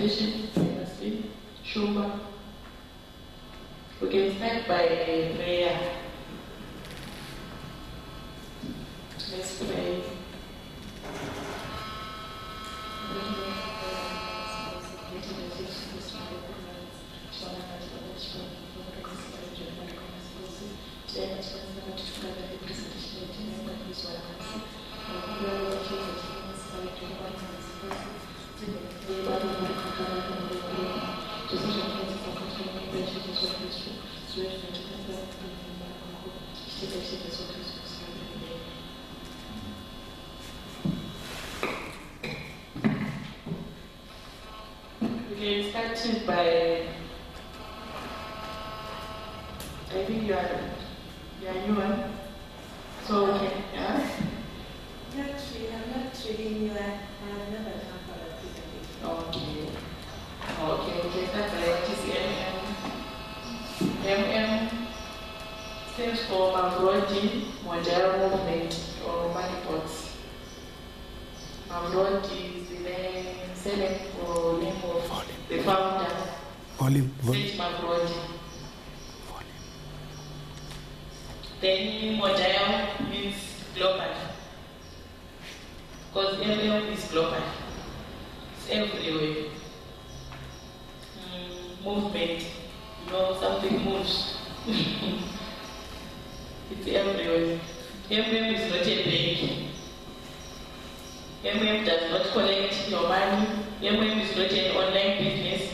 meditation, sleep, Shumba. We can start by prayer. Let's pray. We started by, I think you are new one. So okay, yeah? I'm not really new. I've never come for a presentation. Okay. Okay, start by what is MM stands for Mavrodi Model Movement or Manipods. Mavrodi is the name or name of the founder. Saint Mavrodi. Then Model means global. Because MM is global. It's everywhere. Movement, something moves. It's everywhere. MM is not a bank. MM does not collect your money. MM is not an online business.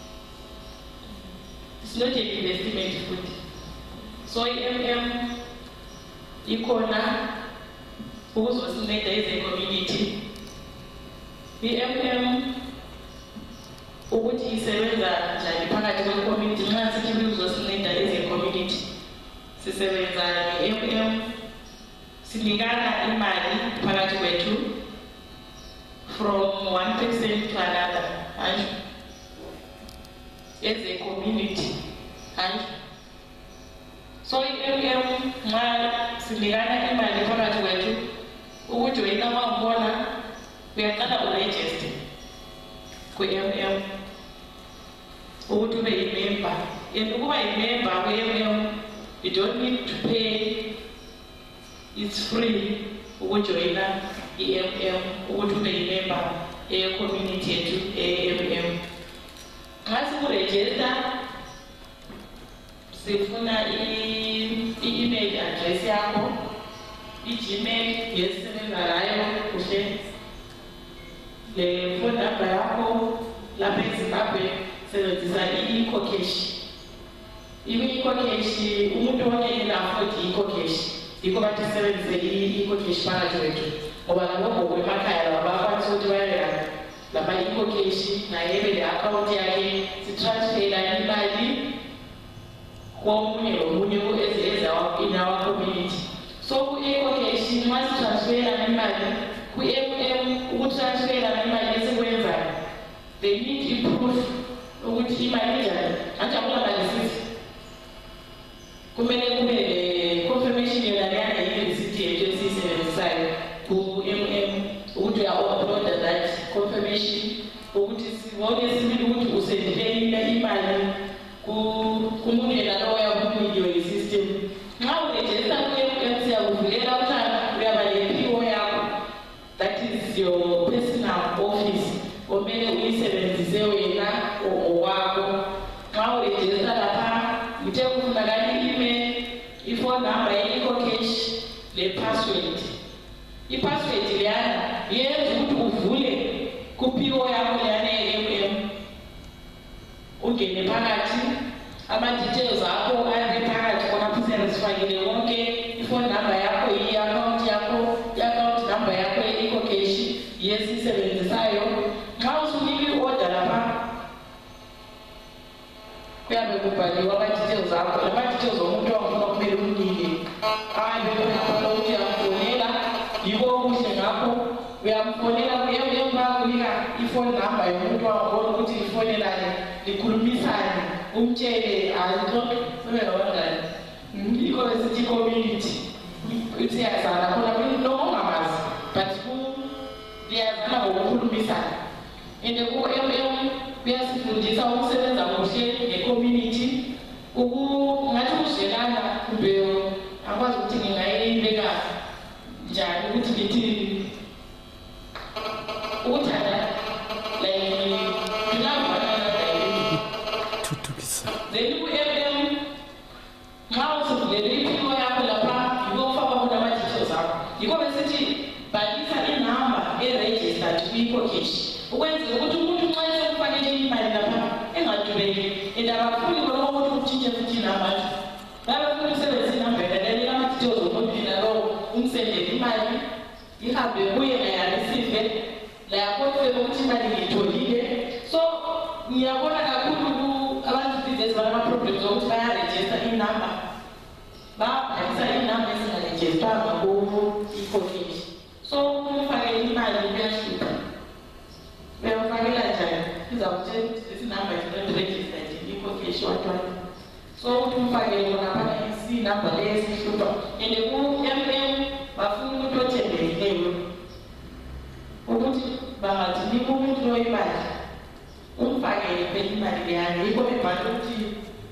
It's not an investment food. So MM, Ikona, who's was made as a community. The MM, ukuthi isebenza njani phakathi kwe-community nxa sithi bizosinceda as a community sisebenza nge-MM sinikana imali phakathi kwethu from one person to another as a community so i-MM nxa sinikana imali phakathi kwethu ukuthi wena mawubona uyaqala uregister kwi-MM ukuthi ube yi-member. And ukuba yi-member kwi-MM, you don't need to pay. It's free ukujoyina i-MM ukuthi ube yi-member ye-community yethu e-MM. Nxa sikurejista sifuna i-email address yakho, i-Gmail yesisebenza ngayo kuhle, le phone number yakho lapha eZimbabwe sebenzisa i-ecocash. I-ecocash umuntu wonke ela-afford i-ecocash. Yikho bathi sisebenzise i-ecocash phakathi kwethu. Ngoba labo emakhaya laba bakwazi ukuthi bayela lapha i-ecocash naye ebe le-account yakhe sitransfera imali komunye nomunye in our community. So ku-ecocash nxa sitransfera imali ku-MM ukutransfera imali esikwenzayo, they need proof ukuthi imali njani anjalo malisisi kumele kube confirmation yona university yethu esiyisebenzisayo ku-MM ukuthi uya-uploada that confirmation ukuthi sibone sibili ukuthi usendile imali kumuntu yena lowo yakunikwe yi-system. Nxa urejista ku-MM siyakuvulela utshana uyaba le-PO yakho, that is your personal office omele uyisebenzise wena owakho. Nxa urejista lapha uthe kufunakala i-email, i-phone number ye-ecocash, le-password. I-password leyana yenza ukuthi uvule ku-PO yakho leyana ye-MM, ungene phakathi, ama-details akho abe phakathi khonapho siyazifakile wonke, i-phone number yakho, i-account yakho, i-account number yakho ye-ecocash yesisebenzisayo. Nxa usunika i-order lapha kuyabe kubhaliwe ama-details akho, lama-details omuntu wangifuna kumele umnike ahambe khonapho ukuthi uyamfonela, yiko okuhle ngakho uyamfonela emva kunika i-phone number yomuntu wangifuna ukuthi ifonelane likhulumisane umtshele sebengabangani yikho besithi community siyazana khona noma ungamazi but liyazana ngokukhulumisana. And ku-MM kuyasifundisa ukusebenza kuhle ne-community ngathi ukuzwelana kumbe akwazi ukuthi ngingayibeka njani ukuthi ngithi ukuthanda like love one another thuthukisa then ku-FM nxa usivulele impilo yakho lapha yiko ufaka khona ama-details akho yiko besithi bhalisa inamba e-registered kwi-cocash ukwenzela ukuthi umuntu nxa esekufakele imali lapha engadubeki and abafuni khona ukuthi utshintshe futhi inamba babefuna ukusebenzisa inamba yalalela ama-details omuntu nalowo umsendele imali ihambe kuye nayareceive layakhonfirm ukuthi imali ngiyitholile. So ngiyabona kakhulu abantu business banama-problems okuthi bayarejista inamba babhalisa inamba ezingarejistwanga ku-cocash. So umfakele imali kuyashuka uyamfakela njani izakutshela ukuthi lesi number is not registered i-cocash watwana. So ukuthi umfakele khona isinamba leyo esihlupa and ku-MM bafuna umuntu othembekileyo ukuthi bangathi nika umuntu lo imali umfakele phela imali leyana yikho bebhala ukuthi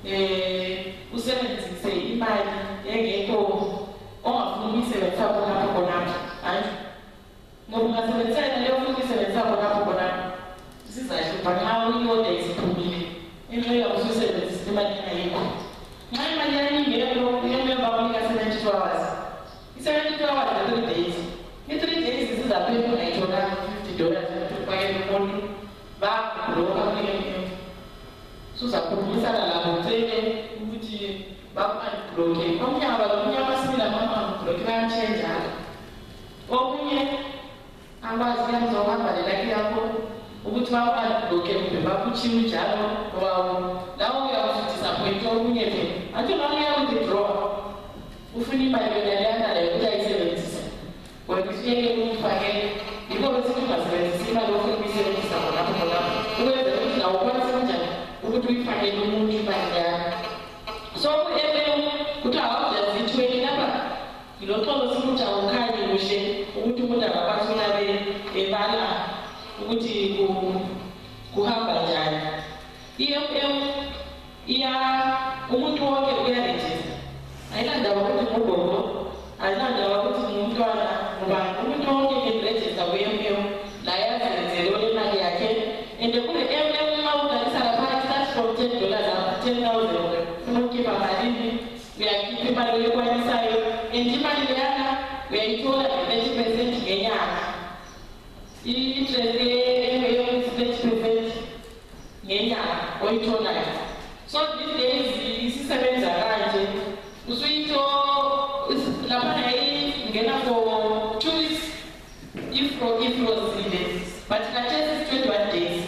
usebenzise imali engekho ongafuna ukuyisebenzisa khonapho khonapho hayi ngoba ungasebenzisela leyo ufuna ukuyisebenzisa khonapho khonapho sizahlupha nxa uyoda isiphumile enxa yokusebenzisa imali engayikho. Nxa imali yaningekho uyememba kunika 72 hours i-72 hours na 3 days i-3 days sizaphela ungayitholanga $50 ufakele umuntu bakubloka ku-MM suzakhulumisana labo ucele ukuthi baku-unbloke omnyaka balomunye amasibili ama-unbloke bayatshenjana okunye abazi kuyazohamba lelakhi yakho ukuthi baku-unbloke kumbe bakutshiwe njalo ngoba lawo uyakudisappointa okunye phela athi noma uyakuwithdraw ufuna imali yona leyana leyo ukuthi ayisebenzise wena usiyeke umfakele yikho besithi ungasebenzisa imali ofuna ukuyisebenzisa khonapho khonapho ukwenzela ukuthi lawo ukwanise kanjani ukuthi uyifakele umuntu imali yakho. So ku-FM kuthi awawujazithweni lapha ngiloxolo simuthi awukhanyi kuhle ukuthi umuntu angakwazi unabe ebala ukuthi kuhamba njani. I-FM umuntu wonke uyarejista ayilandaba ukuthi ngugogo ayilandaba ukuthi ngumntwana ngoba umuntu wonke ngerejista ku-FM la yazenzele olemali yakhe and kule-FM nxa udalisa lapha start from $10 lapha 10,000 ufuna ukukhipha malini uyakhipha imali oyikwanisayo and imali leyana uyayithola nge-30% ngenyanga i-interest ye-30% ngenyanga oyitholayo. So these days isisebenza kanje usuyitho lapha ingena for 2 weeks if rozile but khathesi 21 days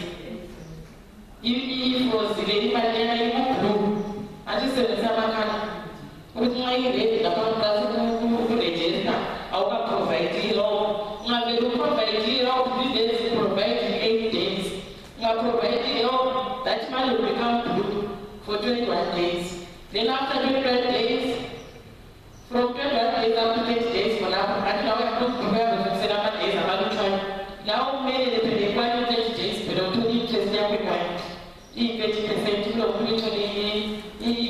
if rozile imali lena iku-blue asisebenzisa amakhala ukuthi nxa iredi lapha ukurejista awukaprovide law ungavele uprovide law these days provide 8 days ungaprovide law that money will become blue for 21 days. Then after 21 days, from 21 days up to 20 days, and now we have to prepare for 7 days about to try. Now made it the 20 days, but don't do interest every point. 20%, you know, 21%,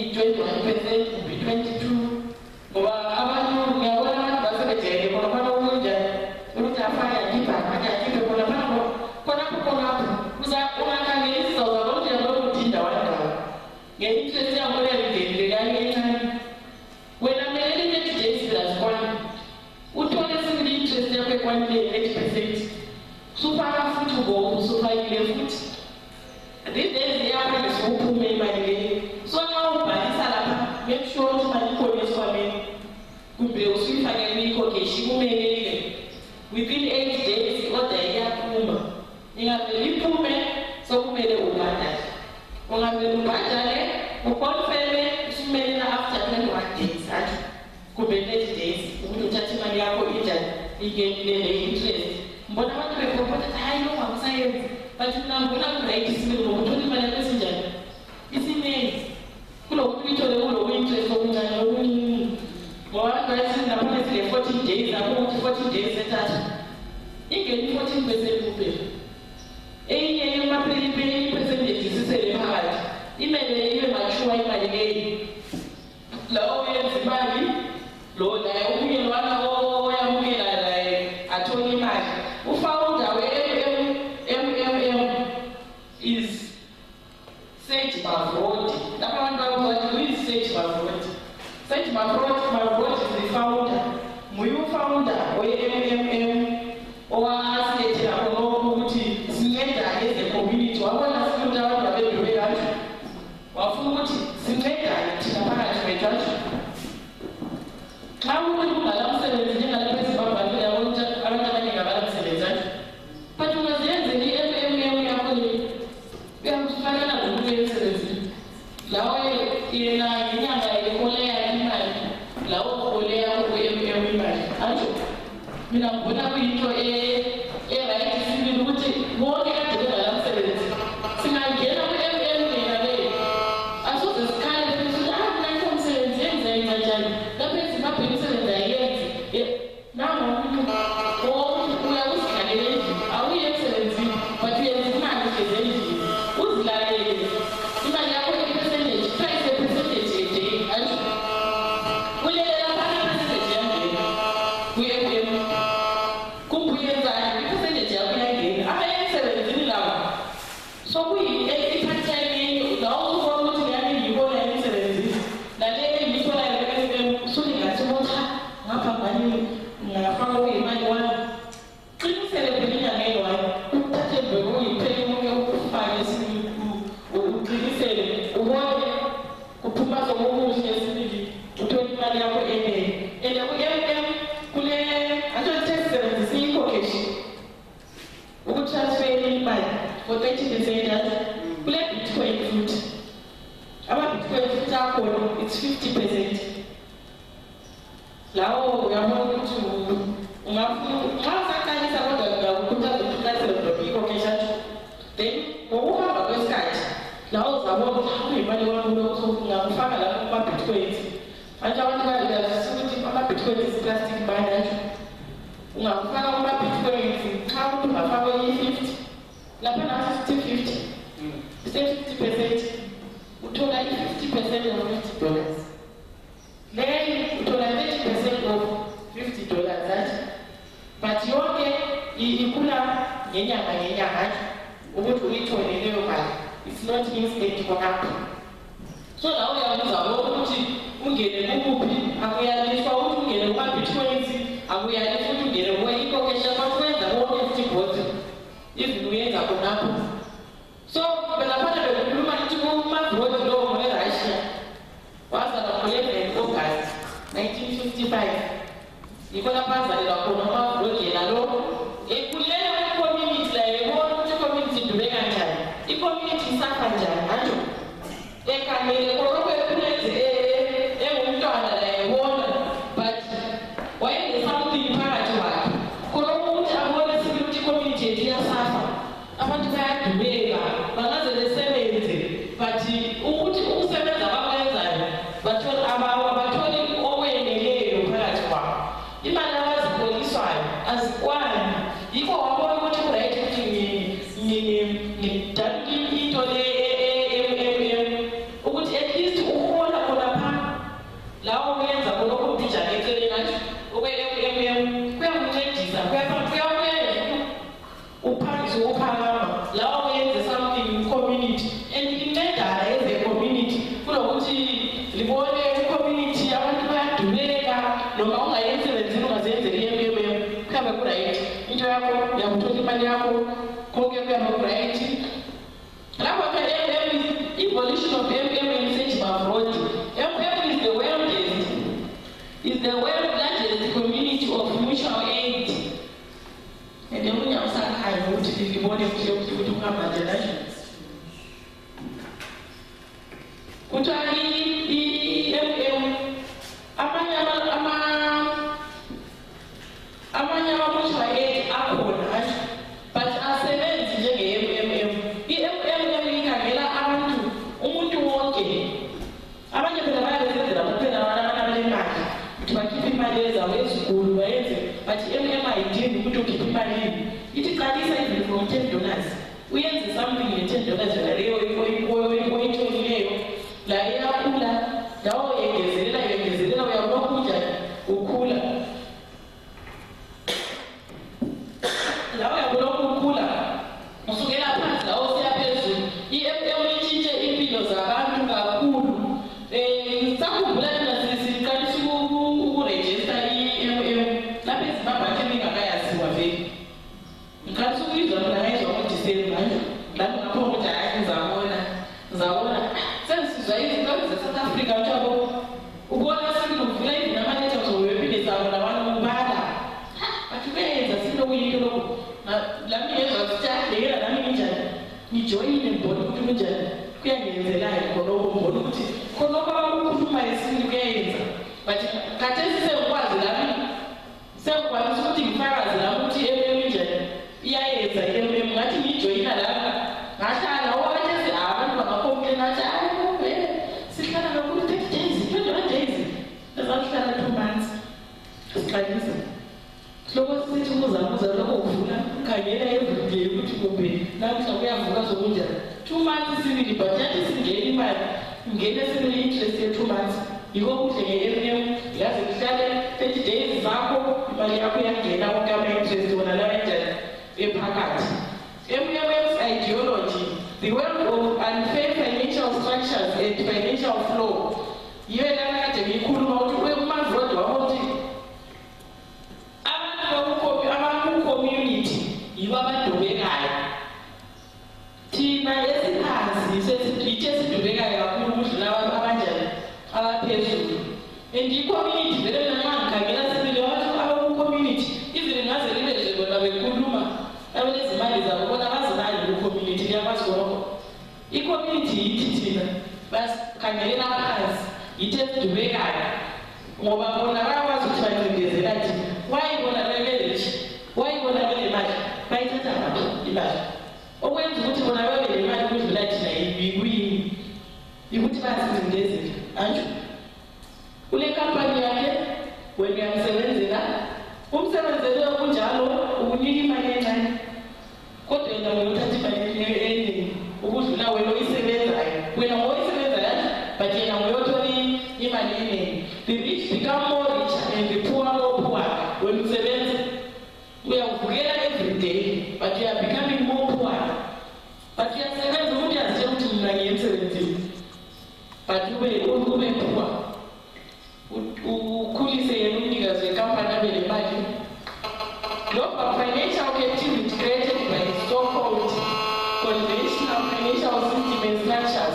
22. But about you, we are one of the secretary, but one of the Uta fire, keep up, I keep a Konapo, who's that one I can so the one you are going to teach our get interested in what everything, the guy when I'm a days plus one. Would you want to interest every 1 day 8%? Super food to go, super food. These days, the average is who made by the day. So now, by this salad, make sure to my colleagues for me. Could be also if I can make okay, she will make it. Within 8 days, what the young woman. You have the little woman, so who made a woman. When I'm the woman, who confirm she made it after 21 days. Could be 30 days. We will touch my young you get the interest. But I want to report that I know I'm saying. But now, when I'm right, it's me, who told my messenger. It's in me. Who look to the interest of me. Well, I'm writing the 14 days, I want 14 days at that. You get 14% to pay. enye percentage sisele phakathi imele ibe mature imali leyo lawo yenza imali lo naye omunye lwana oyamukela naye athola imali ufounder we-MMM is Sage Mavroди. Lapha abantu babuza who is Sage Mavroди? Sage Mavroди is the founder. Muyu founder we-MMM owasilethela khona ukuthi sinceda as a community. Wabona sifunda abantu abedlule kanjani. Wafuna ukuthi sincedane thina phakathi kwethu kanjani. Xa umuntu ungalamsebenzi njengalapha eZimbabwe uyabona ukuthi abantu abaningi abalamsebenzi kanjani. But ungazenzela i-MMM yakho le uyamfanela nomuntu emsebenzini. Lawo yena inyanga eholea imali lawo uholea ku-MMM imali. Anjo mina ngibona kuyinto right sibili ukuthi bonke kade bengalamsebenzi singangena ku-MMM yena leyo asoze sikhale futhi mina ngomsebenzi yenza kanjani lapha eZimbabwe imisebenzi ayenzi nangu umuntu uyakuzikhalela endlini awuye emsebenzini but uyenza imali hlezi endlini uzilalele imali yakho i-percentage price ye-percentage yeday anjo ulelela phana i-percentage yangena ku-MMM kumbuyenzani i-percentage yakho iyangena abaye emsebenzini lawo so kuyi-part-time lawo uzubona ukuthi ngani ngiyibona emsebenzini nale ngiyitholayo ku-MMM usulingathi ukuthi ngapha ngani ngafaka kuyimali wami qinisele vele inyangeni wami uthathe mbeke uyipheke umunye ufake uqinisele ubone kuphuma sokukuhle esibili uthole imali yakho enele and ku-MMM kule anto-tax siyikhokheshe ukutransfera imali for 30% kule bitcoin futhi ama-bitcoin futhi akhona it's 50%. Lawo uyabona ukuthi ungafuna xa usaqalisa kodwa ngakukhuthaza ukuthi ikhokhesha then ngokuhamba kwesikhathi lawo uzabona ukuthi kuyimali wami ungakufaka lapho kuma-bitcoins manje abantu bayazisa ukuthi ama-bitcoins plastic bandajo ungakufaka kuma-bitcoins xa umuntu ungafaka iyi-50 lapha na-50 50% uthola i-50% of $50 then uthola 30% of $50 that but yonke ikhula ngenyanga ukuthi uyithole leyo mali it's not instant khonapho so lawo uyabuza ukuthi ungene kuphi akuyalishwa ukuthi ungene kuma-bitcoins akuyalishwa ukuthi ungene kuyikhokhesha bakwenza bonke futhi ibhothi even uyenza khonapho so belaphana bekukhuluma ukuthi kumabhodi lowo nge-Russia wazalwa ngo-11 August 1955 yikho lapho azalelwa khona amabhodi yena lo ekulela i-community la yebona ukuthi i-community idube kanjani i-community isafa njani anjo ekhangele kolokho ekhuleze engumntwana la yebona but wayenze something phakathi wakhe kolokho ukuthi abone sibili ukuthi i-community yethu iyasafa abantu bayadubeka bangaze besebenze but ukuthi ukusebenza abakwenzayo abatholi okweneleyo phakathi kwabo imali abaziboniswayo azikwani yikho wabona ukuthi kuright ukuthi ngidalule into le-MMM ukuthi at least ukhona khonapha lawo kuyenza kolokho mbijana eceleni athi okwe-MMM kuyakuncedisa kuyakwenza uphangise ukuphakama lawo kuyenze something community and incedana as a community kunokuthi libone community abantu bayadubeka noma ungaye emsebenzini ungazenzeli i-MMM kuyabe kuright into yakho uyakuthola imali yakho konke kuyabe kuright lapho phela i-MMM evolution of MMM Sage Mavroди MMM is the world's largest community of mutual aid and omunye awusakhaya ukuthi libone kuhle ukuthi ukuhamba international kuthiwa i-MMM amanye ama-mutual aid akhona but asebenzi njenge-MMM i-MMM ikhangela abantu umuntu wonke abanye phela bayabezenzela kuphela abantu abanemali ukuthi bakhiphe imali ezawo ezikulu bayenze but i-MMM ayidingi ukuthi ukhiphe imali ithi qalisa even from $10 uyenze something nge$10 leyo oyitholileyo la iyakhula lawo yengezelela uyabona kunjani ukhula lawo uyabona ukukhula usukela phansi lawo siya phezulu itshintshe impilo zabantu kakhulu sakhumbula thina siqalisa ukurejista lapha eZimbabwe ningakayaziwa vele ngikhalisa ukuyizwa mina ngayizwa ngoDisemba lapho ngapho ukuthi hayi ngizabona sensizwa izinto ze-South Africa njalo ubona sinovula namanetha zowephile sabo labantu kubala bathi benza sinokuyinto lokho lami ngezwa sityahlekela nami nginjani ngijoyine ngibona ukuthi kunjani kuyangenzelayo khonoko ngibona ukuthi khonoko abakukhuluma esintu kuyayenza but khathesi sengikwazi lami sengikwazi ukuthi ngifakaze lami ukuthi njani iyayenza ngathi ngijoyina lapha ngahlala owathesi abantu bangakomplena athi hayi sihlala kakhulu 30 days 21 days ezahlala 2 months siqalisa lokho sithi kuzakuza lokho kuvula khangela everyday ukuthi kumbe namhla kuyavuka sokunjani 2 months sibili but yathi singena imali ngene sibili interest ye 2 months yiko kuhle nge-FM yazi kuhlale 30 days zakho imali yakho iyangena konke ama-interest wona lawa enjani ephakathi MMM's ideology, the world of unfair financial structures and financial flow. Yiyo lana kade ngikhuluma ukuthi kumazodi wakuthi abantu community yibo abadubekayo. Thina esiphansi sesithe sidubekayo kakhulu ukudlula abantu abanjani abaphezulu. And i-community vele nxa ngikhangela sibili wathi community izile ngaze libe nje bona bekhuluma abelezimali zabo bona bazimali ku-community liyakwazi konke i-community yithi thina basikhangelela phansi yithi esidubekayo ngoba bona bayakwazi ukuthi bancindezela thina wayibona bebeleji wayibona belemali bayithatha ngaphi imali okwenza ukuthi bona bebelemali ukudlula thina yikuyini yikuthi bayasincindezela antsho kule kampani yakhe wena uyamsebenzela umsebenzele kunjalo ukunika imali encane kodwa yena uthatha imali eningi ukudlula wena oyisebenzayo wena ngoyisebenzayo but yena ngoyothola imali eningi. The rich become more rich and the poor more poor. When usebenza uyavukela every day but you are becoming more poor. But uyasebenza umuntu yazitshela ukuthi mina ngiyemsebenzini but ube poor ukhulise yena umnikazi wekampani abele mali. Global financial captivity created by so-called conventional financial system and structures.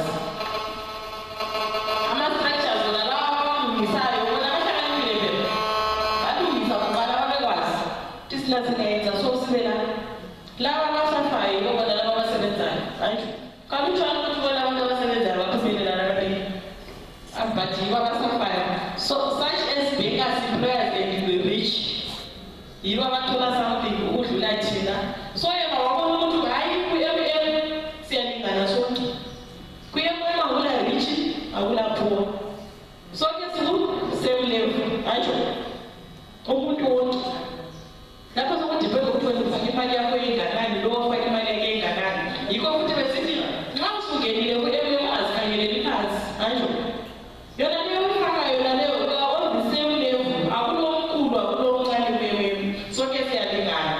Ama-structures nalawa abalungisayo bona bahlakaniphe balungisa kuqala babekwazi ukuthi sinasingenza so sibela laba abasafayo bona laba abasebenzayo antsho kalutshwana ukuthi bona abantu abasebenzayo baphumelelana kaphela but yibo abasafayo so such as beggars, employers and the rich yibo abathola something ukudlula thina. So yena wabona umuntu hayi ku-MM siyalingana sonke ku-MM akula rich akula poor sonke siku-same level antsho umuntu wonke lapho sokudipenda ukuthi wena ufake imali yakho enganani lo ufake imali yakho enganani yikho futhi besithi nxa usungenile ku-MM azikhangeleli phansi antsho yona leyo ufaka yona leyo on the same level akulomkhulu akulomncane ku-MM sonke siyalingana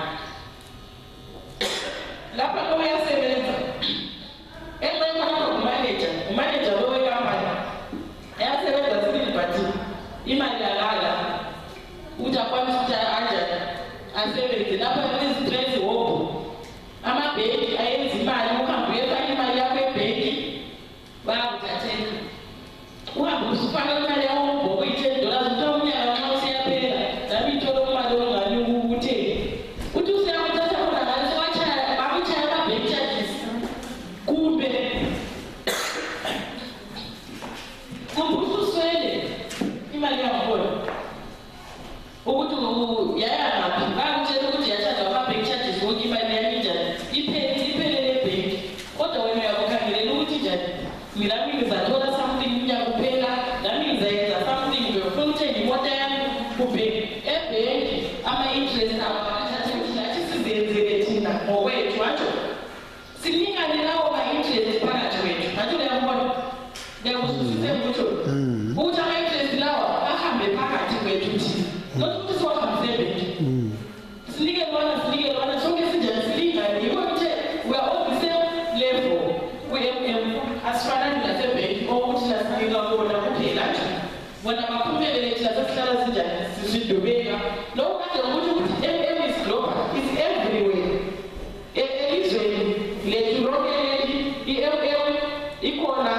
lapha lo uyasebenza enxema lapha umanager lo wekampani ayasebenza sibili but imali alala ukuthi akwanisa ukuthi anjani asebenze lapha izistress hobo amabhenki ayenza imali uhambe uyefaka imali yakho ebhenki bayakuthathela uhambe usufaka imali yakho hobo uyi$10 uthi umnyaka nxa usiyaphela nami ithole imali ongani ukutheni uthi usiyakuthatha khona ngani bakutshaya ama-bank charges kumbe ususwele imali yakhona ukuthi yayangaphi bakutshela ukuthi yatshajwa ama-bank charges wonke imali yami njani iphethe semutho ukuthi ama-interest lawa ahambe phakathi kwethu thina not ukuthi siwahambisebenje sinike lona sonke sinjani silingane yiko kuthe we are all the same level kwi-MM asifanani nasebhenki okuthi lasinika bona kuphela nje bona baphumelele thina sesihlala sinjani sisidubeka lokho kade ukuthi MM is global is everywhere elizweni lethu lonke i-MM ikhona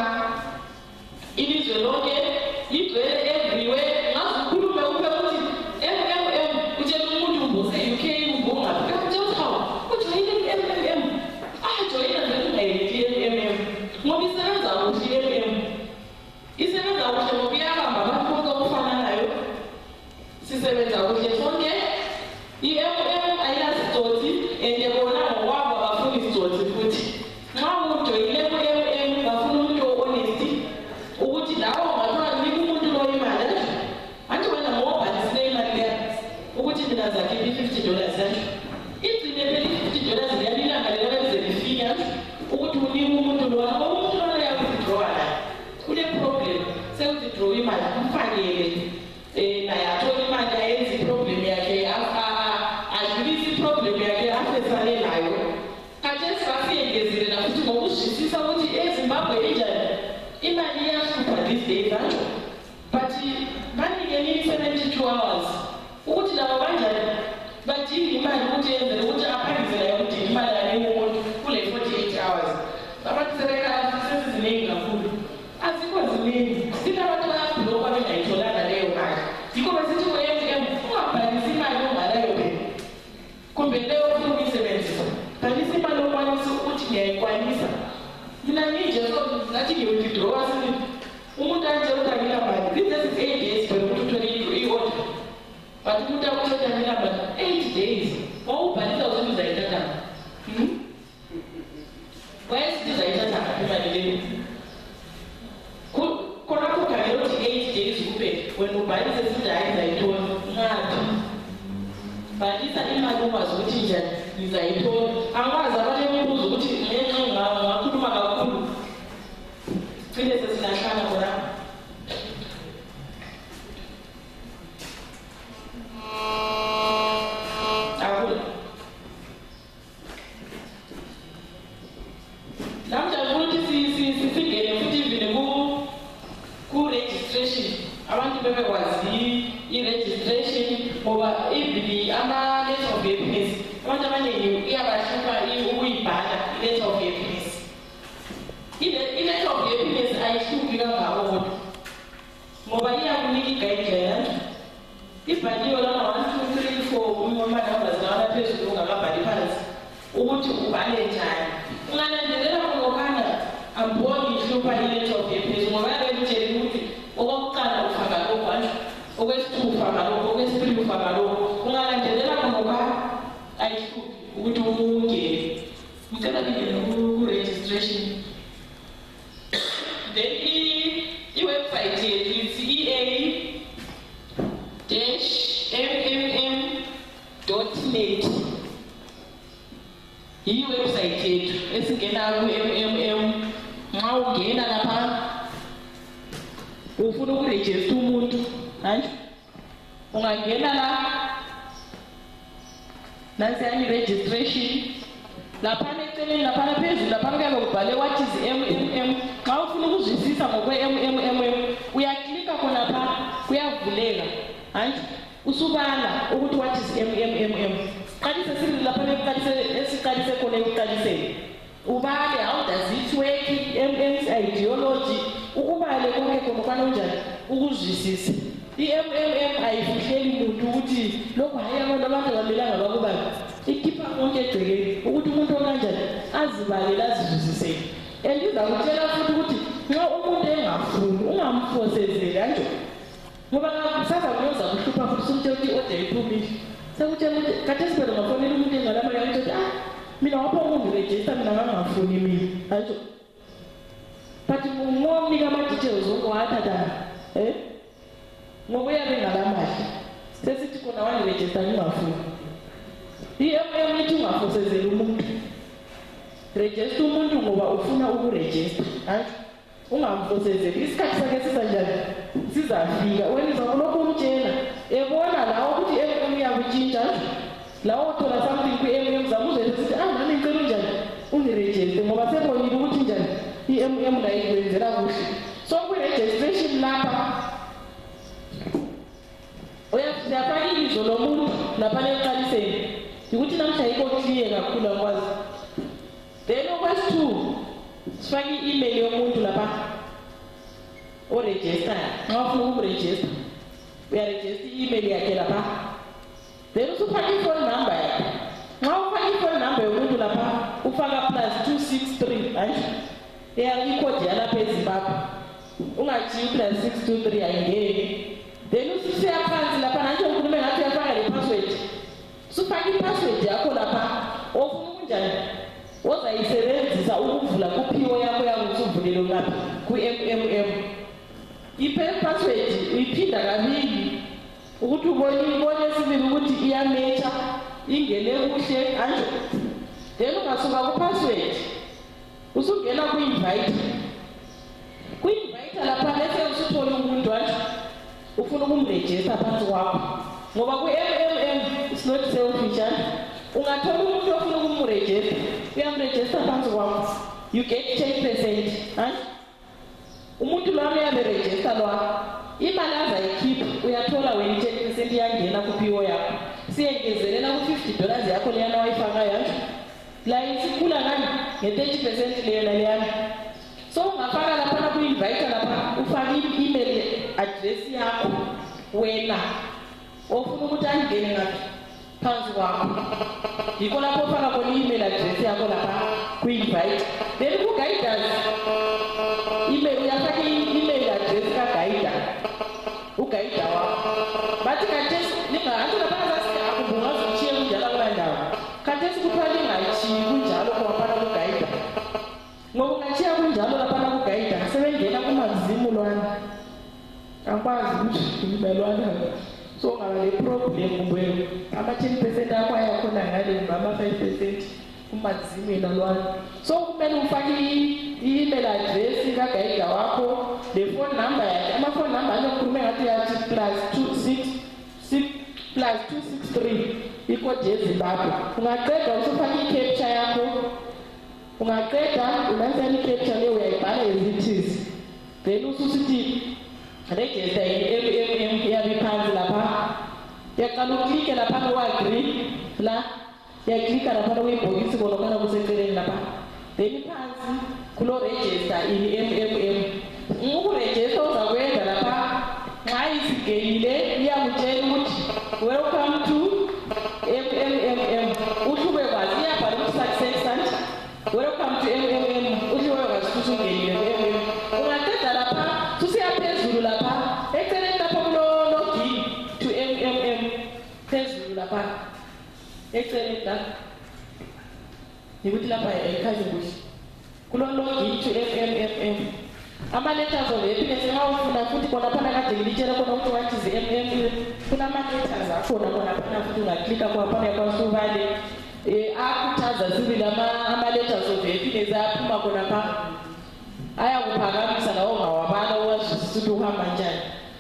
ilizwe lonke igcwele everywhere ngazikhulume ube ukuthi MM utshela umuntu use-UK ubungaphi kanti hawu ujoyine i-MM ajoyina ngekungayeti i-MM ngoba isebenza kuhle i-MM isebenza kuhle ngoba iyahamba abantu bonke okufananayo sisebenza kuhle sonke i-MM ayinasitsotsi and bona ngokwabo abafuni isitsotsi futhi nxa ujoyine ku-MM bafuna umuntu o-honesti ukuthi lawo ngathiwa nika umuntu lo imali anti wena ngobhalisile imali yakhe ukuthi mina zakhiphe $50 yakhe igcine phela $50 liyalilanga lelakalize lifika ukuthi unike umuntu lona ngoba umuntu lona yakuwithdrawa la kune-problem sewithdraw imali kumfanele naye athola imali ayenza iproblem yakhe adlulise iproblem yakhe afesane nayo kanje sibasiyengezile nafuthi ngokuzwisisa ukuthi eZimbabwe injani imali iyahlupha these days anjo but banikeni 72 hours ukuthi laba kanjani badinga imali ukuthi yenzele ukuthi aphangise nayo ukudinga imali yayo umuntu kule 48 hours abantu sebekhala sesiziningi kakhulu azikho ziningi sinabantu bayabhlokwa bengayitholanga leyo mali yikho besithi ku-MM ungabhalisi imali ongalayo phela kumbe leyo ofuna ukuyisebenzisa bhalisa imali okwanisa ukuthi ngiyayikwanisa mina nginje so ngathi ngiwithdrawa sini umuntu anje uthangela mali this is 8 days phela ukuthi uthole i-order but umuntu akuthangela mali 8 days wawubhalisa usuthi uzayithatha wayesithi uzayithatha imali leyo khona kukhangela ukuthi 8 days kuphela wena ubhalise sithi hayi ngizayithola ngaphi bhalisa imali ukwazi ukuthi njani ngizayithola angikwazi abantu emibuzo ukuthi ngakhuluma kakhulu cine sesilahlana khona akula namhlanje ukuthi singene futhi ivile ku-registration abantu bebekwazi i-registration ngoba ivili ama-letter of happiness abantu abaningi iyabahlupha ukuyibhala i-letter of happiness i-letter of happiness ayihluphi kangako kodwa ngoba iyakunika i-guideline ibhaliwe lana 1 2 3 4 umanambers lawana phezulu ungakabhali phansi ukuthi ubhale njani ungalandelela ngokana amboni ihlupha i-letter of happiness ngoba yabekutshela ukuthi okokuqala ufaka lokhu anje okwesithathu ufaka lokhu okwesibili ufaka lokhu ungalandelela ngokana ayihluphi ukuthi ungene ngicela ngene ku-registration then i-website yethu ithi ea-mmm.net iyi-website yethu esingena ku-MMM nxa ungena lapha ufuna ukurejista umuntu manje ungangena la nansiyani registration laphana eceleni laphana phezulu laphana kuyabe kubhale what is MMM xa ufuna ukuzwisisa ngokwe-MMM uyaklika khonapha kuyavuleka manje usubala ukuthi what is MMM qalise sibili laphana esiqalise khona ekuqaliseni ubale how does it work MM's ideology ukubale konke khona kanjani ukuzwisisa i-MMM ayifihleli muntu ukuthi lokho hayi abantu abangamelanga bakubale ikhipha konke egcekeni ukuthi umuntu okanjani azibalele azizwisise andizakutshela futhi ukuthi nxa umuntu engafuni ungamfosezeli kanjalo ngoba sasa kuyoza kuhlupha futhi sumtshela ukuthi i-order iphumile sekutshela ukuthi kade sibele ngafonela umuntu engalamali yakho ukuthi mina wapha ungirejista mina ngangafuni mina kanjalo but ngomnika ama-details wonke wathathana ngoba uyabe ngalamali sesithi khona wanirejista ngingafuni i-MM ithi ungafosezeli umuntu rejista umuntu ngoba ufuna ukurejista ungamfosezeli isikhathi sakhe sisanjani sizafika wena izawulokhu umtshela ebona lawo ukuthi uyakutshintsha lawo thola something kwi-MM zami uzesithi nami ngicela unjani ungiregister ngoba sebonile ukuthi njani i-MM la ikwenzela kuhle so kwi-registration lapha uyafaka ibizo lomuntu laphana ekuqaliseni ukuthi namhla yikho clear kakhulu akwazi then okwesi-2 sifake i-email yomuntu lapha oregister nxa ufuna ukumregister uyaregister i-email yakhe lapha then usufaka i-phone number yakhe nxa ufaka i-phone number yomuntu lapha ufaka +263 hayi ikhodi yalapha eZimbabwe ungajiyi +623 ayingeni then ususiya phansi lapha nanje ukhulume ngathi uyafaka le-password usufaka i-password yakho lapha ofuna kunjani ozayisebenzisa ukuvula kuphiwo yakho usuvulele ngaphi ku-MMM i-password uyiphinda kabili ukuthi ubone sibili ukuthi iyamecha ingene kuhle anje then ungasuka ku-password usungena ku-invite lapha bese usuthola umuntu wathi ufuna ukumregister phansi kwakho ngoba ku-MMM it's not selfish ungathola umuntu ofuna ukumregister uyamregister phansi kwakho you get 10% umuntu lwami uyaberegister lwakho imali azayikhipha uyathola wena 10% iyangena kuphiwo yakho siyengezelela ku$50 yakho leyana wayifakayo la isikhula ngani nge-30% leyana so ungafaka laphana ku-invite lapha ufake i-email address yakho wena ofuna ukuthi angene ngaphi phansi kwakho yikho lapho ufaka khona i-email address yakho lapha ku-invite then ku-guidance email uyafaka i-email address ka-guida ugayida wakho bathi khathesi lingahanti lapha akubungazotshiye kunjalo kula ndawo khathesi kuthiwa lingatshiyi kunjalo kwaphana kugayida ngoba ungatshiya kunjalo laphana kugayida sebengena kumazimu lwana akwazi ukuthi ngibelwana so ngaba le-problem kuwena ama-10% akho ayakhona ngale ngama-5% kumazimela lwana so kumele ufake i-email address kagayida wakho le-phone number yakhe ama-phone number anokhulume ngathi yathi +263 ikodi yeZimbabwe ungaqeda usufake i-capture yakho ungaqeda unansani i-capture leyo uyayibhala as-it-is then ususithi register i-MMM yabe phansi lapha yaqala uklike lapha ku-agree la yaklika lapha kuyibhokisi kolokana kuseceleni lapha then phansi kulo register i-MMM ukuregister uzakwenza lapha nxa isingenile iyakutshela ukuthi welcome to MMM uthi ubekwazi iyabhala ukuthi success welcome to MMM uthi ubekwazi ukuthi ungenile ku-MMM ungaqeda lapha susiyaphezulu lapha eceleni lapha kulo-login to MMM phezulu lapha eceleni lapha yikuthi lapha ayikhanyi kuhle kulo-login to MMM ama-letters of happiness nxa ufuna futhi khona phana kade ngilitshela khona ukuthi what is MMM kunama-letters akhona khona phana futhi ungaklika kwaphana kwasubale akhuthaza sibili ama-letters of happiness ayaphuma khona pha ayakuphakamisa lawo ngawabala uwazwisisa ukuthi uhamba njani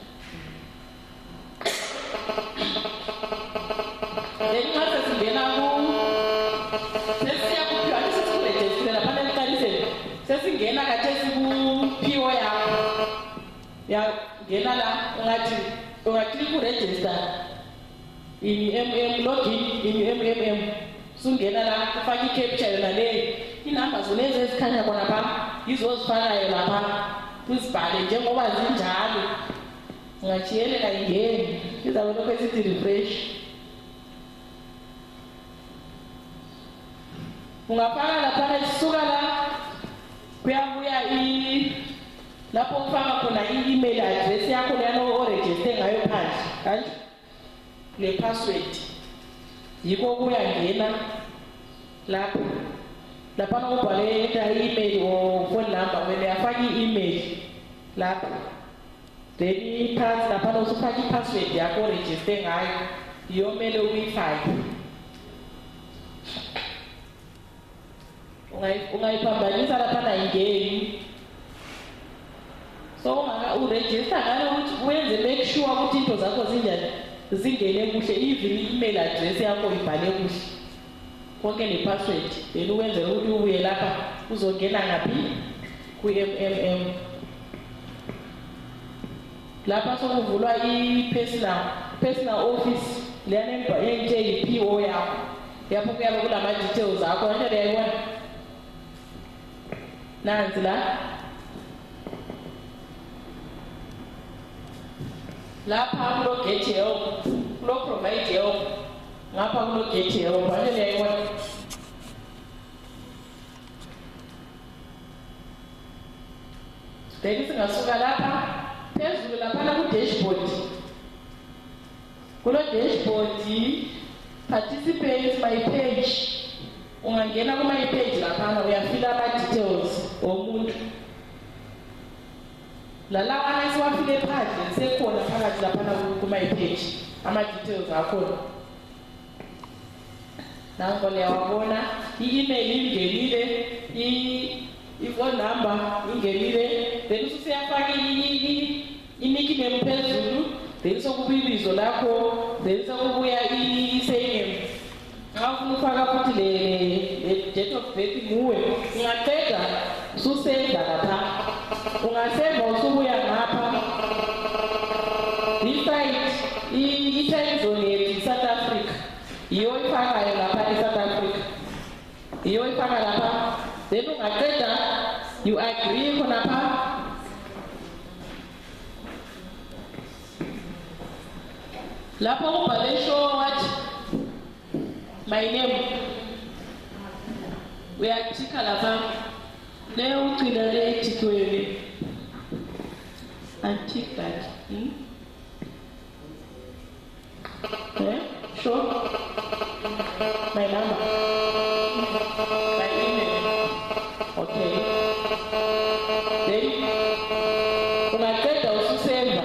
then nxa sesingena sesiyakuphiwa sesikurejistrela phana emqaliseni sesingena kathesi kuphiwo yakho yangena la ungaklika uregister in login in MMM sungena la ufake i-capture yona leyo inamba zonezi ezikhanya khona pha izozifakayo lapha uzibhale njengoba zinjalo ungajiyeleka ingeni izabe lokho esithi refresh ungafaka laphana isuka la kuyabuya lapho ufaka khona i-email address yakho leyana oregister ngayo phandle kanti le-password yikho kuyangena lapho laphana kubhale i-email or phone number wena uyafaka i-email lapho then phansi laphana usufaka i-password yakho oregister ngayo iyomele uyifake ungayiphambanisa laphana ingeni So uregister ngalo ukuthi wenze make sure ukuthi into zakho zinjani zingene kuhle, even i-email address yakho ibhale kuhle konke ne-password, then uwenze ukuthi ubuye lapha uzongena ngaphi ku-MMM. Lapha sokuvulwa i-personal office leyanemba entshe yi-PO yakho, yapho kuyabe kulama-details akho nje leyayibona nansi la. Lapha kulo get help, kulo provide help, ngapha kulo get help nje leyayibona. Then singasuka lapha phezulu lapha ku-dashboard. Kulo dashboard participants my page, ungangena kuma page lapha uyafila ama-details omuntu. Lalawa anasiwafile phandle sekhona phakathi lapha kuma page ama-details akhona. Nango liyawabona, i-email ingenile, i-phone number ingenile, then usuyafaka i-nickname phezulu, then sokuba ibizo lakho, then sokubuya i-surname. Nxa ufuna ufaka futhi le date of birth nguwe, ungaqeda ususenda lapha. Ungasemba usubuya ngapha. This side i-time zone yethu South Africa. Iyo ifakayo lapha e-South Africa. Iyo ifaka lapha. Then ungaqeda you agree khonapha. Lapha ubhale show what my name. Uyathika lapha. Le ugcina le ethikweni. And tick that. Okay, sure. My number. My email. Okay. Then, unaqeda ususenza.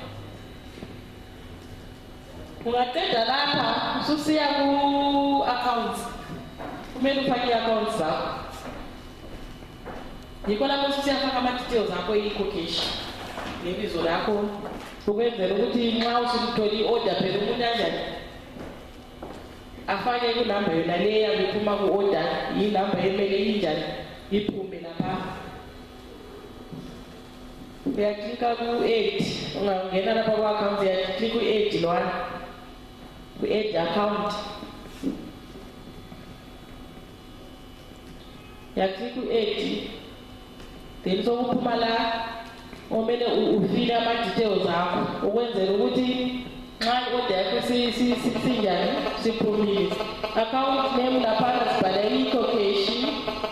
Unaqeda lapha ususiya ku accounts. Kumele ufake i-accounts zakho. Yiko lapho usiyafaka ama-details akho i-cocation. Nebizo lakho ukwenzela ukuthi nxa usuthola i-order phela umuntu kanjani afake kunamba yona leya kuphuma ku-order yinamba emele injani iphume lapha. Uyaklika ku-add, ungangena lapha ku-account uyaklika ku-add lwana ku-add account, uyaklika ku-add, then sokuphuma la omele ufile ama-details akho ukwenzela ukuthi nxa i-order yakho sinjani siphumile. Account name laphana sibhala i-cocation.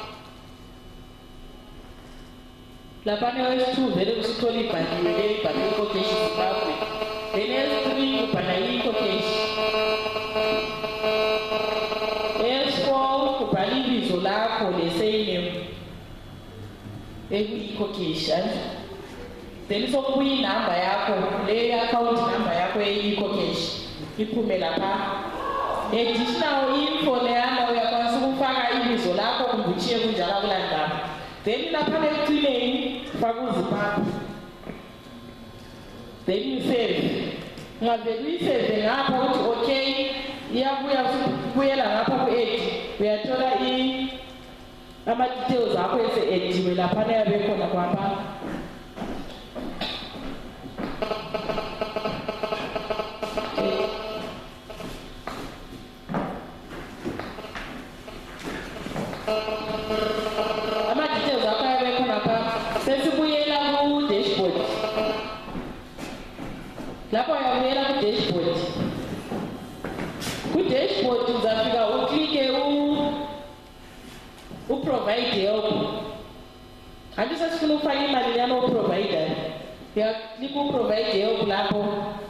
Laphana wesi-2 vele usithola ibhaliwe le ibhaliwe i-cocation Zimbabwe. Then S3 ubhala i-cocation. S4 ubhala ibizo lakho le-surname eku-cocation. Then sokubuya inamba yakho le account number yakho eyi-cocation iphume lapha. Additional info leyana uyakwazi ukufaka ibizo lakho kumbe uchiye kunjalo kulandaba. Then lapha ekucineni faka uZimbabwe. Then usave. Ungavele uyisave ngapha ukuthi okay iyabuya ubuyela ngapha ku-add uyathola ama-details akho ese-ediwe laphana yabe khona kwapha. Ama-details akho yabe khona pha. Sesibuyela ku-dashboard. Lapho uyabuyela ku-dashboard. Ku-dashboard uzafika uklike u-provide help. Anti sesifuna ufake imali yalo provider. Uyaklika u-provide help lapho.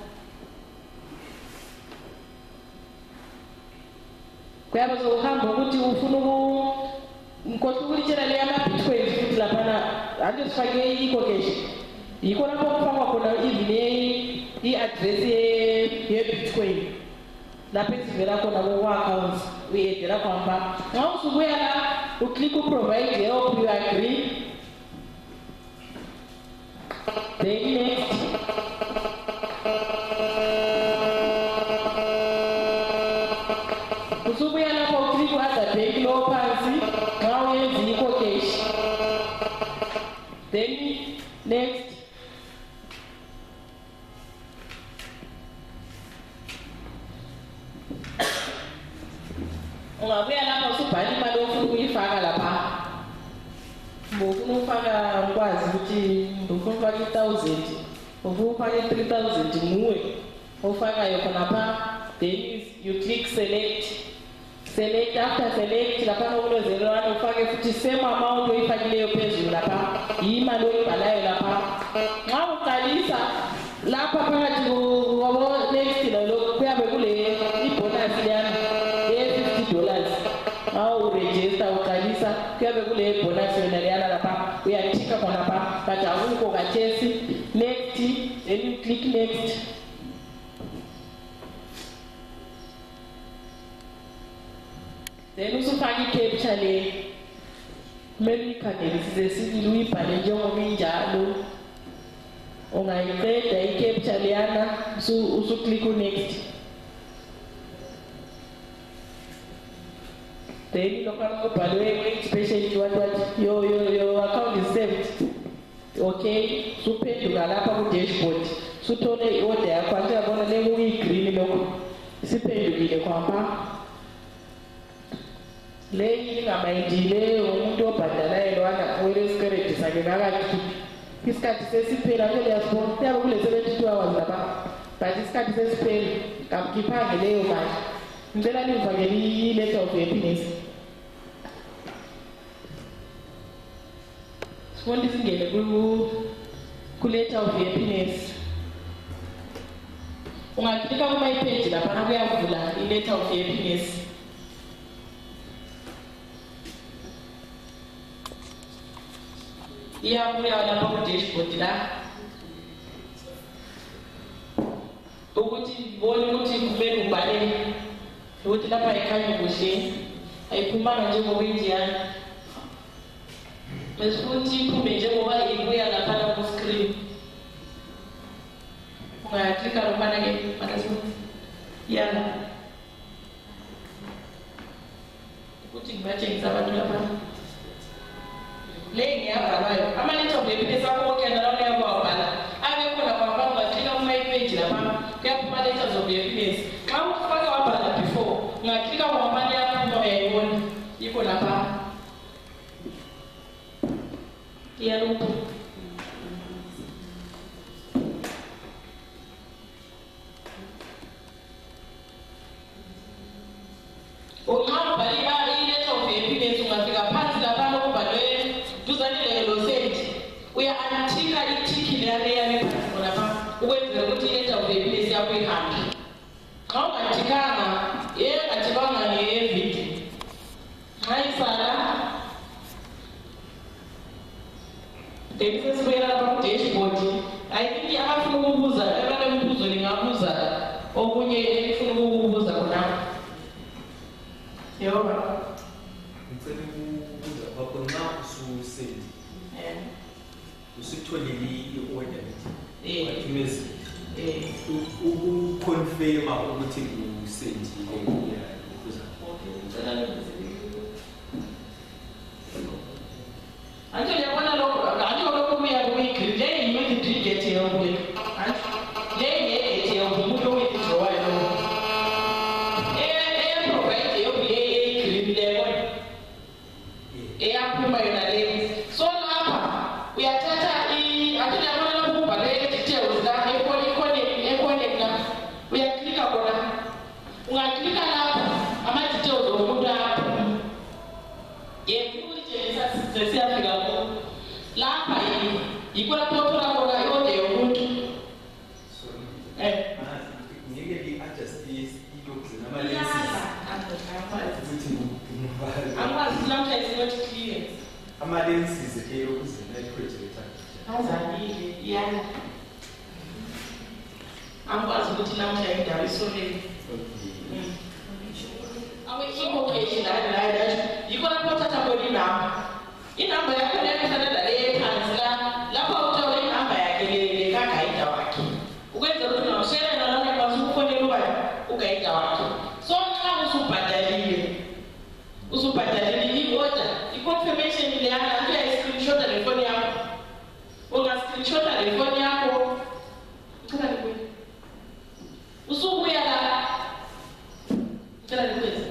Kuyabe sokuhamba ukuthi ufuna ngikhohlwa ukulitshela le ama-bitcoins futhi laphana anti sifake i-cocation. Yikho lapho kufakwa khona even i-address ye-bitcoin. Lapho esivela khona ku-accounts uyi-edela khona. Nxa usubuya la uklika u-provide help, you agree. then next. Kusubuya lapho click other bank lo phansi xa uyenza i-quotation. Then next. Ungabuya lapha usubhala imali ofuna ukuyifaka lapha. Ufuna ukufaka ukwazi ukuthi ufuna ukufaka 1,000, ufuna ukufaka 3,000 muwe ofakayo khonapha. Then you click select. Select, after select lapha nokulozelelwana ufake futhi same amount oyifakileyo phezulu lapha imali oyibhalayo lapha. Nxa uqalisa lapha phakathi kwabo next lo kuyabe kule ibonus leyana $50. Nxa uregister uqalisa kuyabe kule bonus yona leyana lapha uyathika khonapha but akukho kathesi. Next, then you click next. Then usufaka i-capture le kumele uyikhangelisise sibili uyibhale njengoba injalo. Ungayiqeda i-capture leyana usuklik next. Then lokho kubhalwe especially what your account is saved. Okay, suphenduka lapha ku dashboard. Suthole i-order yakho akuyabona le kuyi-green lokho. Siphendukile kwapha. Le ingamayindile umuntu obhadalayo lwana welescredit sakhe ngakathi isikhathi sesiphela nje liyasibona kuyabe kule 72 hours lapha but isikhathi sesiphela kamkhiphange leyo mali. Ngicela nivakele i-letter of happiness. Sifuna isingene ku-letter of happiness. Ungaklika kuma-page lapha kuyavula i-letter of happiness. Iyabuya lapha ku-dashboard la ukuthi bona ukuthi kumele ubhale ukuthi lapha ayikhanye kuhle ayiphumanga njengoba indiyana. Mesifuthi iphume njengoba ibuya laphana ku-screen. Ungaklika lophana ke yana ukuthi ngibatshengisa abantu laphana. Le ngiyabhalayo ama-letter of happiness akho konke nalona uyabawabhala abekhona kwapha ungaklika kuma-page lapha kuyaphuma letters of happiness. Xa ufake wabhala before ungaklika kwamanye yaphuma uyayibona yikho lapha iyalupha. Unxa ubhale i-letter of happiness ungafika phansi lapha okubhalwe duzane lo send uya-antika ithiki leyane phansi khonapha ukwenzela ukuthi i-letter of happiness yakho ihambe. Xa ungathikanga engathikanga ngevidi nxa isala then sesibuyela lapha ku-dashboard. I think abafuna ukubuza abanembuzo lingabuza okunye elifuna ukubuza khonapha. Yebo. Ngicela ukubuza kwakho nxa ususendi usitholile i-order wathi message ukuconfirma ukuthi usendile ukuza. Anto yabona lokho lokho kuyi-green le yi-immediate help le. Le nge-get help umuntu oyi-withdrawayo lo. Provide help le eyi-green le eyaphuma yona le. So lapha uyathatha anto yabona lokho ubhale details la e-connect la uyaklika khona. Ungaklika lapha ama-details omuntu aphuma. Sesiyafika ko lapha yikho lapho uthola khona i-order yomuntu. Ngeke i-adjust i-logs nama-lenses ukuthi angikwazi namhla is not clear. ama-lenses elokuze na-projector Azanile iyana angikwazi ukuthi namhla indawo isolele. Awe-invocation la yikho lapho uthatha khona inamba yakho leyakufanele le phansi la lapho uthola inamba yakhe Uzubhadalele i-order, i-confirmation leyana uya-screenshota le phone yakho. Unga-screenshota le phone yakho. Ucela libuye. Usubuya la. Ucela libuye.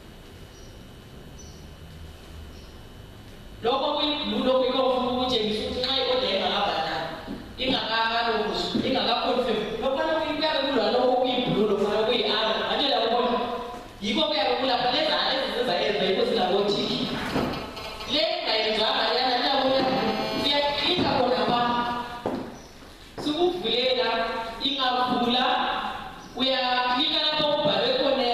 Lokho kuyiblue lokho ikofuna ukutshengisa ukuthi nxa i-order ingakabhadali, ingaka-confirm. Lokhona kuyabe kulwa lokho kuyiblue lokhona kuyi-R. Atshela ukubona. Yikho kuyabe kulapha lezana ezizenza yikho zilabo-tick. Le engayenzanga leyana liyabuya uyaklikha khona pha. Sikuvulela ingavula uyaklikha lapho kubhalwe khona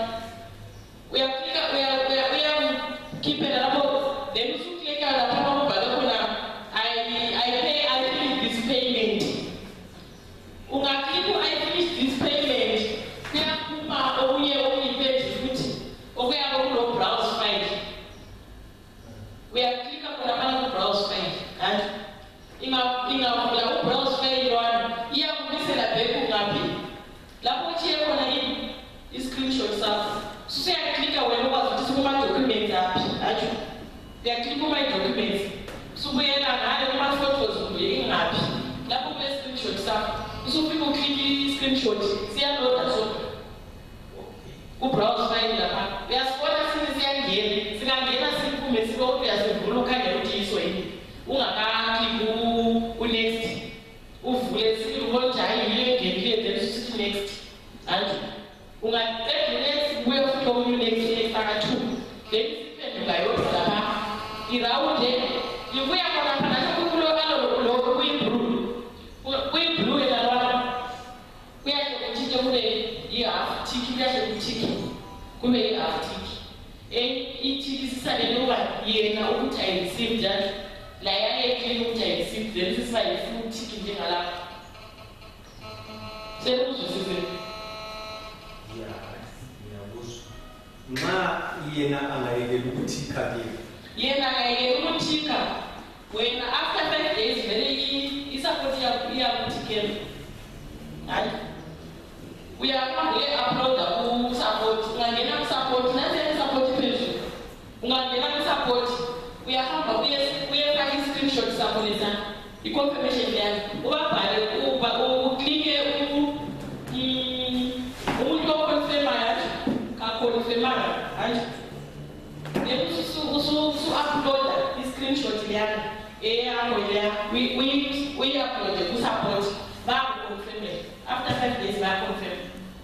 uyakhiphela lapho then usuklikha lapho kubhalwe khona I finish this payment. Ungaklikha I finish this payment kuyaphuma okunye okuyipage futhi okuyabe kulo browse file. Uyaklikha khona lapha browse file and ingavula ubrowse file lwana iyakubisela back ungaphi lapho uchiye khona i-screenshot sakho susuyaklikha wena ukwazi ukuthi sikuma-documents aphi atsho uyaklikha kuma-documents usubuyela ngale kuma-photos ubuye ingaphi lapho kule-screenshot sakho usufika uklikha i-screenshot siyaloda so ubrowse file lapha uyasibona singangena siphume sikodwa uyasivula ukhangela ukuthi yiso yini ungakaklikhi u-next uvule sikonjani yile ngenile then usithi next and ungaqeda next ubuye futhi omunye next efaka 2 then siphenduka yodwa lapha irawundi ibuya khona phana lo kuyi-blue yalwana kuyasho kuthinte kube i-half tick kuyasho kuthiki kube i-half tick i-tick sisalele uba yena ukuthi ayireceived njalo la yayeklini ukuthi ayireceived then sisiba yi-full tick njengalapha sekuzwisise nxa yena angayekela ukuthikha-ke yena angayekela ukuthikha wena after 5 days vele i-support iyakuthikela hayi uyahamba uye-uploada ku-support ungangena ku-support nasele support phezulu ungangena ku-support uyahamba uyefaka i-screenshot sakho lezana i-confirmation yakho ubabhale uklike umuntu oconfirmayo kaconfirmayo hayi then usu-uploada i-screenshot leyana eyakho leya uyi-uploade ku-support bayakuconfirmela after 5 days bayaconfirm.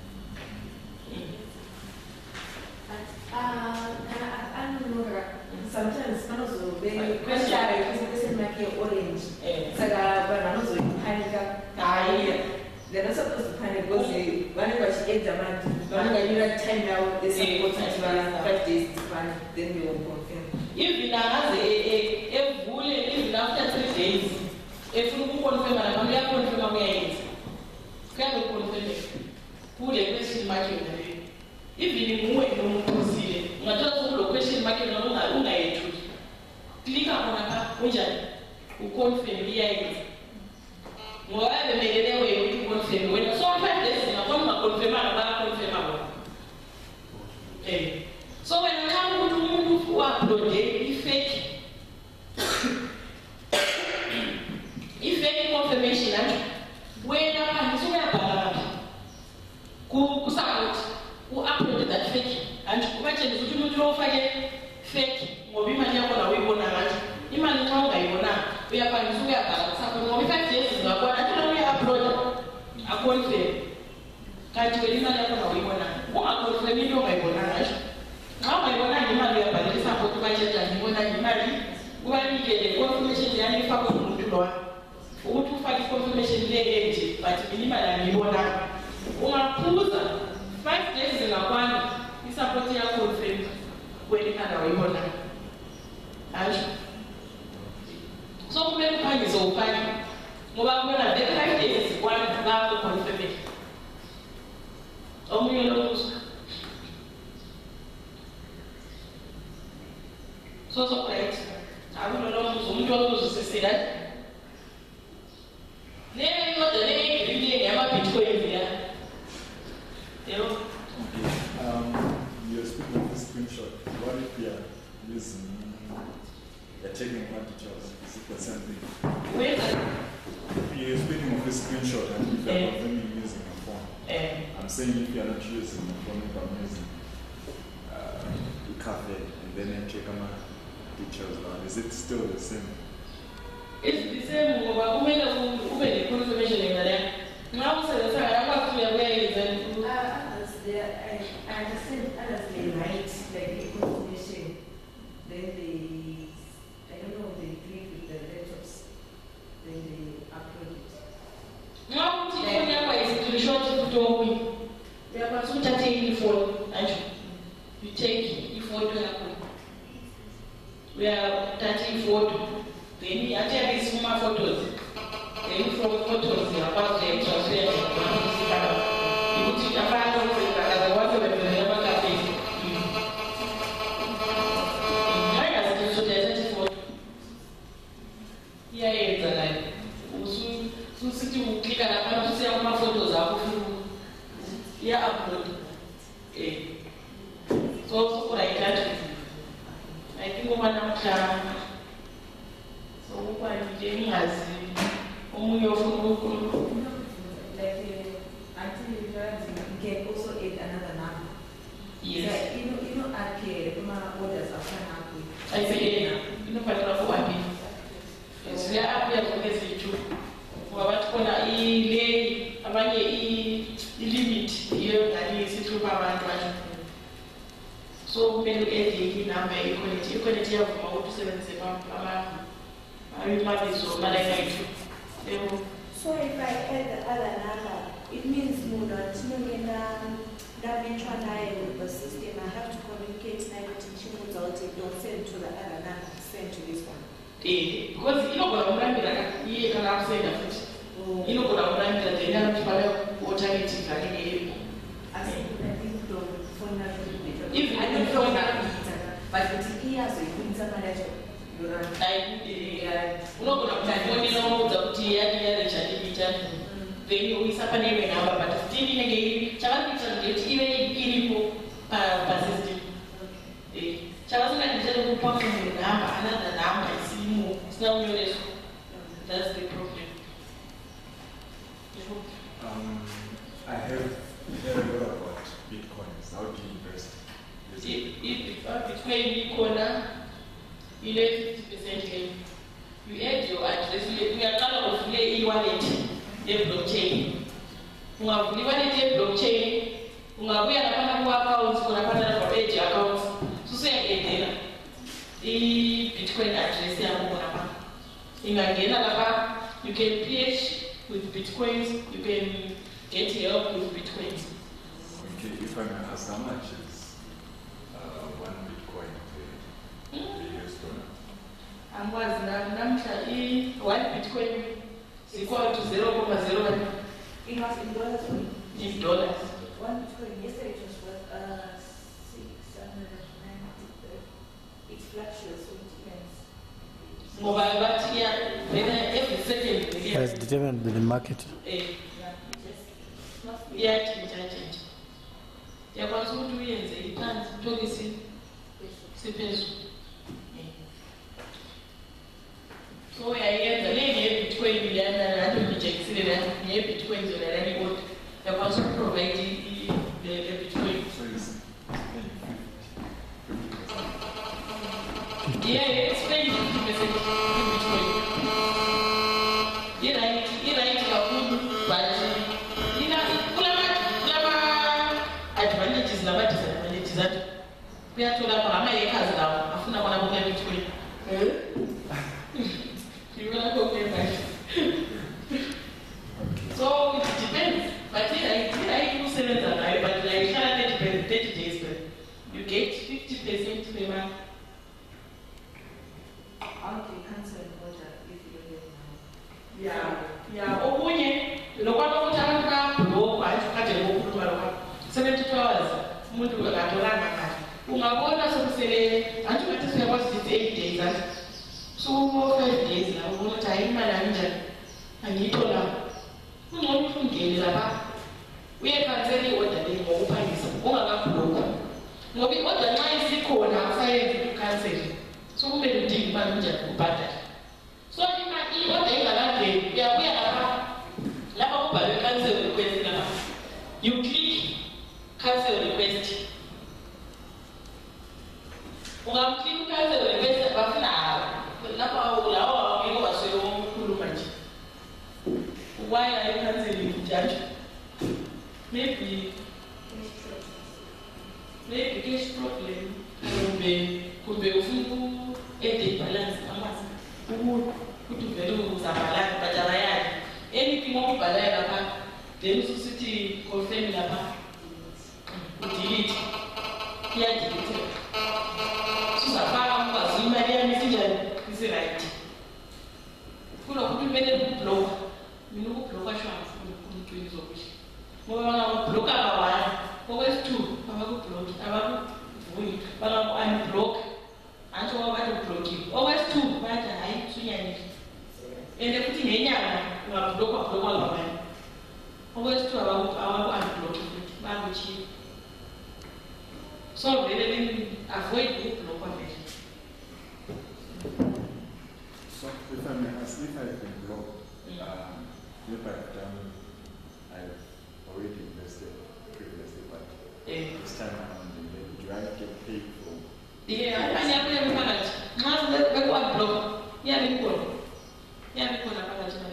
Sometimes question make orange. Saka banazo panic. They're not supposed to panic because whenever she gets a man, whenever you have time now, they support 5 days to panic, then they will confirm. Even after 3 days, if you confirm, I'm going to confirm again. Can you confirm it? Put a question mark in the name. Even if you want to proceed, not just a question mark in the name. Click on who confirm here. Whatever made it away with confirm. When you saw 5 days, you're going to confirm. So when you come to who upload it, fake confirmation. When you come to who support, who uploaded that fake, and question is you know fake. Mobimani yako na wibo na maji. Imani kama ibona. Uya pa nzuga ya para. Sasa mobika tesi ngakwa. Atuna uya upload. Akonfe. Kati kwa imani yako na wibo na. Kwa akonfe mido ngaibona na. Kama ibona imani ya pale. Sasa kwa tumacheja ibona imani. Uwa nigele confirmation yani fako mtu doa. Utu faki confirmation ile eje. But minima na ibona. Unapuza. 5 days zinakwani. Isapoti ya confirm. When kana wibona. So kumele uphangise uphaki ngoba kubona the 5 days one lapho confirm omunye lomusa so right akulo lomusa umuntu okuzwisisila neyo le yama-bitcoin ya You're speaking of the screenshot. What if we are using, we are taking advantage of, is it the same thing? Wait. You're speaking of a screenshot and if you are confirming using a phone. I'm saying if you are not using a phone, if I'm using the cafe and then I check on my details now, is it still the same? It's the same. The confirmation in there. Now, so that's why I'm not clear where is it. I understand others they write like the information, then they, I don't know, they do it with the letters, then they upload it. Now, is to short to me. We are going to take the phone, you take the photo. We are taking photo. Then you actually see my photos. Then from photos, you are about to transfer upload. So like that. I think over now, so what Jenny has like until you can also add another number. Yes. Like, you know, my orders after now. I say, you know, but not for me. Yes, we are up here for this issue. What can I lay about the limit here that is to power. So many AD number equality of about 77. I remember so, but I So if I add the other number, it means more that with the system. I have to communicate now without it, don't send to the other number, send to this one. Because you know what I'm running, you can have said that. You know what I'm running, that they have to alternative like I think the phone number if I don't know that, but the years we put some other. Then you will suffer name number, but still in again, child is even persistent. Child is a number, another number, I see more. It's not your that's the problem. I have heard a lot about Bitcoins. How do you invest? If Bitcoin corner, you let 50% you add your address, we are kind of e-wallet, a blockchain. We have e-wallet, a blockchain. We have accounts for a page accounts. So say the Bitcoin address you can pledge with Bitcoins, you can get help with Bitcoins. Okay, if I may ask, how much is one Bitcoin to the US dollar? And was one Bitcoin is equal to 0.01. It was in dollars. In dollars. One Bitcoin yesterday it was worth 690. It fluctuates, so it depends. But every second. Yes, determined by the market. So I get the lady Bitcoin and Bitcoin they also provide the Bitcoin. Yeah, it's very Bitcoin. Advantages na disadvantages that we are told about my cousin now. Afuna wana kwa Bitcoin. You will go back. So it depends. But I do 7 and I but like 30 days you get 50% payment. How do you cancel an order if you don't get money? Yeah. Okunye lokwa kutaka block achikate ngokuthuma lokwa 72 hours umuntu akatholanga kahle. Ungabona sokusele anti ngathi siyakwazi ukuthi 8 days athi. So 5 days la ubona ukuthi ayimali kanjani. Angithola. Ungcono ufungele lapha. Uyekhansela iorder le ngokuphangisa ungakablock. Ngoba iorder nxa isikhona akusayenzi So kube ludingi imali unjani kubhadala. So imali kodwa ingakangeni uyabuya lapha kubhalwe cancel request lapha. You click cancel request. Ungamclick cancel request bafuna lapha lawo ngeke waswele ukukhuluma nje. Why are you canceling judge? Maybe cash problem. Kumbe ufuna edit balance amazi. Ukuthi vele uzabalance badala yakhe. Anything okubhalayo lapha then ususithi confirm lapha. Delete. Delete. Susafaka umbazi imali yami sinjani isi right. Kunokuthi kumele ublock. Mina ukublock asho ngifuna umuntu izokusho. Ngoba bangablock abawani. Okwesi-2 abakublock abakuvuyi bakaku-unblock. Antsho ngoba bathi-blockiwe. Okwesi-2 bathi hayi sunyanile. And futhi ngenyanga ungablockwa ngabani. Okwesi-2 abaku-unblock futhi bakuchiya. So vele avoid ukublockwa vele. So if I may ask, if I've been blocked, if I've already invested previously, but this time around, do I get paid for? Yeah, I never managed. Not the one block. Yeah, we go. Yeah, we go. I'm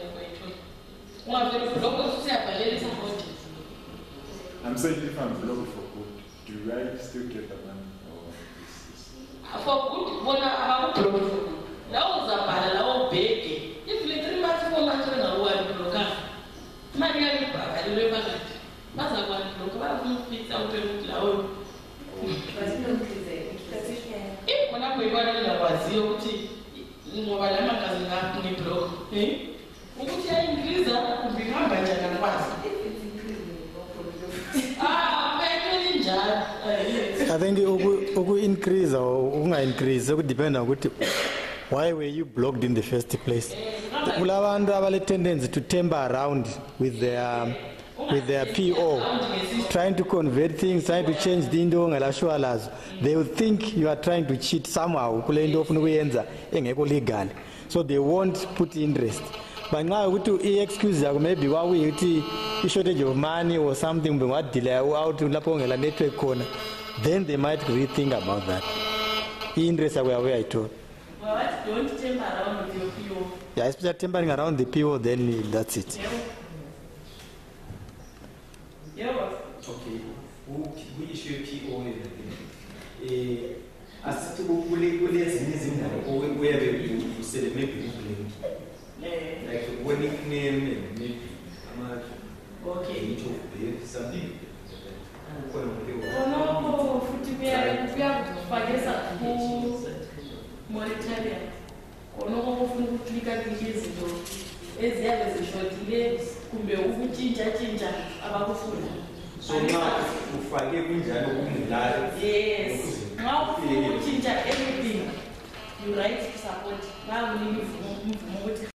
saying if I'm blocked for good, do I still get the money? Or for good, when I'm blocked. Now, now big. If you 3 months, 4 months, when I want to block, Maria, I don't know. Mas agora não vamos pensar o pergunto lá hoje. Mas não quiser. E quando a coisa não vazia, eu te não vai lá na casa lá com o bloco, hein? O que é inglês lá com o bico vai já na quase. I think increase or increase depend on why were you blocked in the first place. Ulabantu abale tendency to temper around with their PO, trying to convert things, trying to change the indong alashwalas. They will think you are trying to cheat somehow. Legal, so they won't put interest. But now we to excuse maybe why we shortage of money or something. But what delay out to lapongela network corner, then they might rethink about that. Interest are where I told. Well, don't temper around with your PO. Yeah, especially tempering around the PO, then that's it. Okay, we issue PO as to where you say maybe like one name maybe okay something. So now, if I give you yes, now you change everything. You write support. Now we need